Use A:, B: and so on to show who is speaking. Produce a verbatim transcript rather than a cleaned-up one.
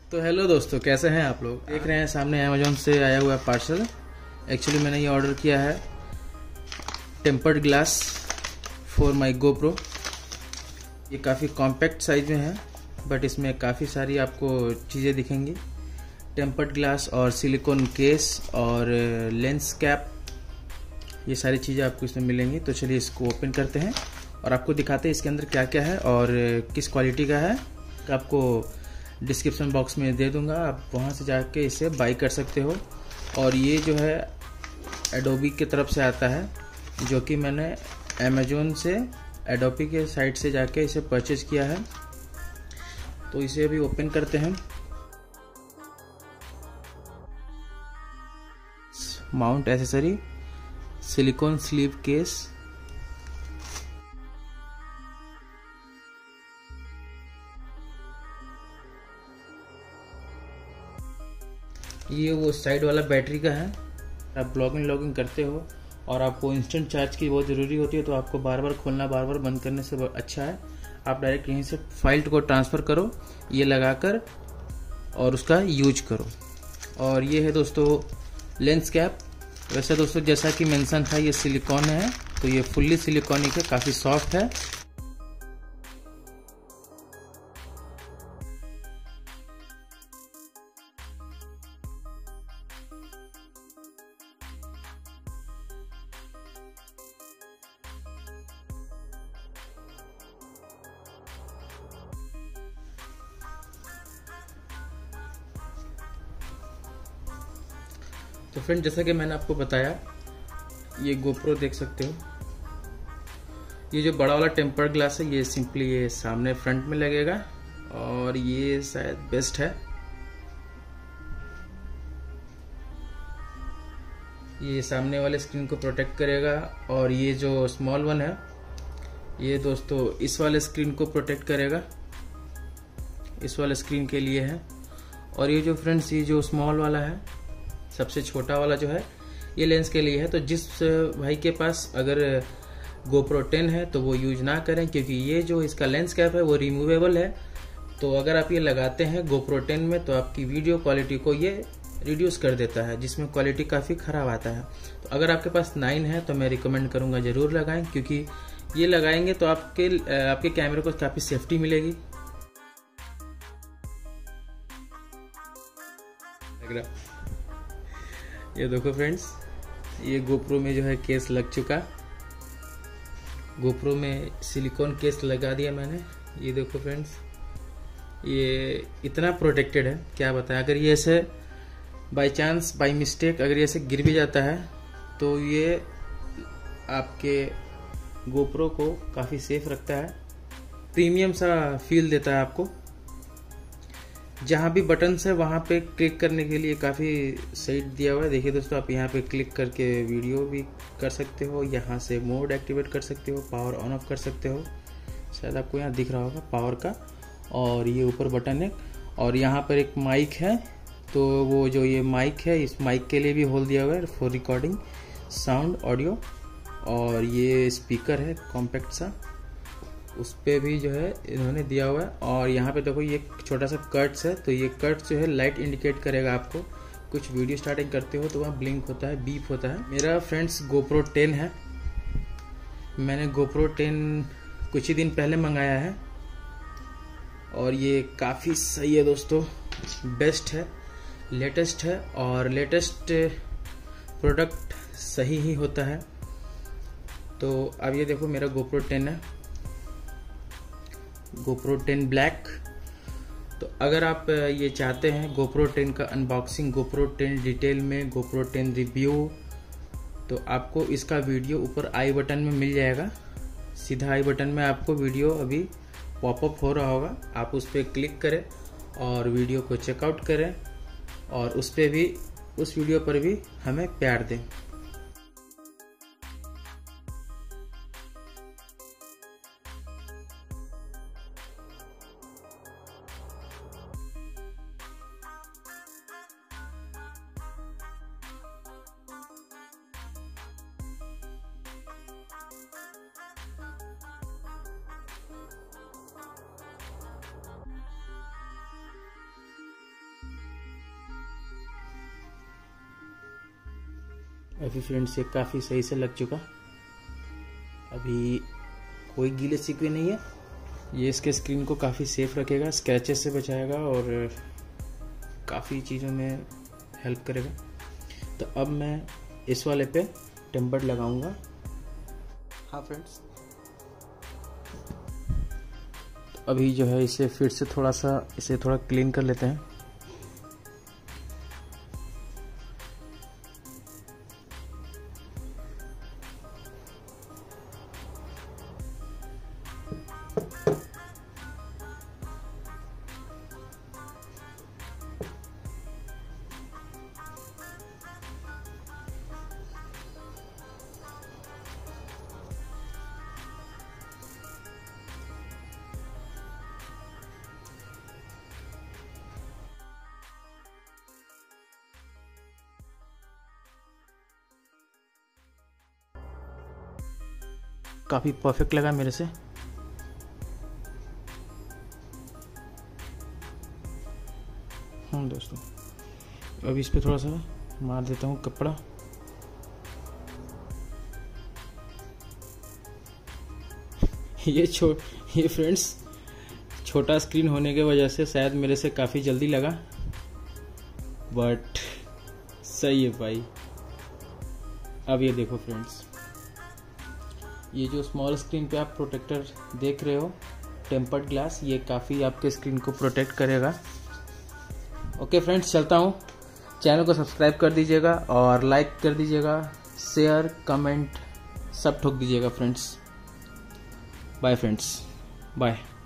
A: तो हेलो दोस्तों, कैसे हैं आप लोग। देख रहे हैं सामने अमेजोन से आया हुआ पार्सल। एक्चुअली मैंने ये ऑर्डर किया है tempered glass for my GoPro. ये काफ़ी कॉम्पैक्ट साइज में है, बट इसमें काफ़ी सारी आपको चीज़ें दिखेंगी। टेम्पर्ड ग्लास और सिलिकॉन केस और लेंस कैप, ये सारी चीज़ें आपको इसमें मिलेंगी। तो चलिए इसको ओपन करते हैं और आपको दिखाते हैं इसके अंदर क्या क्या है और किस क्वालिटी का है। आपको डिस्क्रिप्शन बॉक्स में दे दूंगा, आप वहां से जाके इसे बाई कर सकते हो। और ये जो है एडोबी की तरफ से आता है, जो कि मैंने अमेजोन से एडोबी के साइट से जाके इसे परचेज किया है। तो इसे अभी ओपन करते हैं। Mount accessory, silicone sleeve case, ये वो साइड वाला बैटरी का है। आप ब्लॉगिंग लॉगिंग करते हो और आपको इंस्टेंट चार्ज की बहुत ज़रूरी होती है, तो आपको बार बार खोलना बार बार बंद करने से अच्छा है आप डायरेक्ट यहीं से फाइल को ट्रांसफ़र करो, ये लगाकर और उसका यूज करो। और ये है दोस्तों लेंस कैप। वैसे दोस्तों जैसा कि मेंशन था, ये सिलिकॉन है, तो ये फुल्ली सिलिकॉनिक है, काफ़ी सॉफ्ट है। तो फ्रेंड, जैसा कि मैंने आपको बताया, ये गोप्रो देख सकते हो। ये जो बड़ा वाला टेम्पर्ड ग्लास है, ये सिंपली ये सामने फ्रंट में लगेगा और ये शायद बेस्ट है। ये सामने वाले स्क्रीन को प्रोटेक्ट करेगा। और ये जो स्मॉल वन है, ये दोस्तों इस वाले स्क्रीन को प्रोटेक्ट करेगा, इस वाले स्क्रीन के लिए है। और ये जो फ्रेंड्स, ये जो स्मॉल वाला है, सबसे छोटा वाला जो है, ये लेंस के लिए है। तो जिस भाई के पास अगर गोप्रो टेन है तो वो यूज ना करें, क्योंकि ये जो इसका लेंस कैप है वो रिमूवेबल है। तो अगर आप ये लगाते हैं गोप्रो टेन में, तो आपकी वीडियो क्वालिटी को ये रिड्यूस कर देता है, जिसमें क्वालिटी काफ़ी ख़राब आता है। तो अगर आपके पास नाइन है तो मैं रिकमेंड करूँगा ज़रूर लगाएं, क्योंकि ये लगाएंगे तो आपके आपके कैमरे को काफ़ी सेफ्टी मिलेगी। ये देखो फ्रेंड्स, ये गोप्रो में जो है केस लग चुका। गोप्रो में सिलिकॉन केस लगा दिया मैंने। ये देखो फ्रेंड्स, ये इतना प्रोटेक्टेड है, क्या बताएं। अगर ये ऐसे बाय चांस बाय मिस्टेक अगर ये ऐसे गिर भी जाता है, तो ये आपके गोप्रो को काफ़ी सेफ रखता है, प्रीमियम सा फील देता है आपको। जहाँ भी बटन्स है वहाँ पे क्लिक करने के लिए काफ़ी सही दिया हुआ है। देखिए दोस्तों, आप यहाँ पे क्लिक करके वीडियो भी कर सकते हो, यहाँ से मोड एक्टिवेट कर सकते हो, पावर ऑन ऑफ कर सकते हो। शायद आपको यहाँ दिख रहा होगा पावर का। और ये ऊपर बटन है, और यहाँ पर एक माइक है। तो वो जो ये माइक है, इस माइक के लिए भी होल दिया हुआ है फॉर रिकॉर्डिंग साउंड ऑडियो। और ये स्पीकर है कॉम्पैक्ट सा, उस पर भी जो है इन्होंने दिया हुआ है। और यहाँ पे देखो ये छोटा सा कट्स है, तो ये कट्स जो है लाइट इंडिकेट करेगा आपको। कुछ वीडियो स्टार्टिंग करते हो तो वहाँ ब्लिंक होता है, बीप होता है। मेरा फ्रेंड्स गोप्रो टेन है, मैंने गोप्रो टेन कुछ ही दिन पहले मंगाया है और ये काफ़ी सही है दोस्तों, बेस्ट है, लेटेस्ट है। और लेटेस्ट प्रोडक्ट सही ही होता है। तो अब ये देखो मेरा गोप्रो टेन है, गोप्रो टेन ब्लैक। तो अगर आप ये चाहते हैं गोप्रो टेन का अनबॉक्सिंग, गोप्रो टेन डिटेल में, गोप्रो टेन रिव्यू, तो आपको इसका वीडियो ऊपर आई बटन में मिल जाएगा। सीधा आई बटन में आपको वीडियो अभी पॉपअप हो रहा होगा, आप उस पर क्लिक करें और वीडियो को चेकआउट करें, और उस पर भी, उस वीडियो पर भी हमें प्यार दें। अभी फ्रेंड्स ये काफ़ी सही से लग चुका, अभी कोई गीले सिक्के नहीं है। ये इसके स्क्रीन को काफ़ी सेफ रखेगा, स्क्रैचेस से बचाएगा और काफ़ी चीज़ों में हेल्प करेगा। तो अब मैं इस वाले पे टेम्पर्ड लगाऊंगा। हाँ फ्रेंड्स, तो अभी जो है इसे फिर से थोड़ा सा इसे थोड़ा क्लीन कर लेते हैं। काफ़ी परफेक्ट लगा मेरे से। हाँ दोस्तों, अब इस पे थोड़ा सा मार देता हूँ कपड़ा। ये छो ये फ्रेंड्स छोटा स्क्रीन होने के वजह से शायद मेरे से काफ़ी जल्दी लगा, बट सही है भाई। अब ये देखो फ्रेंड्स, ये जो स्मॉल स्क्रीन पे आप प्रोटेक्टर देख रहे हो टेम्पर्ड ग्लास, ये काफ़ी आपके स्क्रीन को प्रोटेक्ट करेगा। ओके फ्रेंड्स, चलता हूँ। चैनल को सब्सक्राइब कर दीजिएगा और लाइक कर दीजिएगा, शेयर कमेंट सब ठोक दीजिएगा फ्रेंड्स। Bye friends, bye.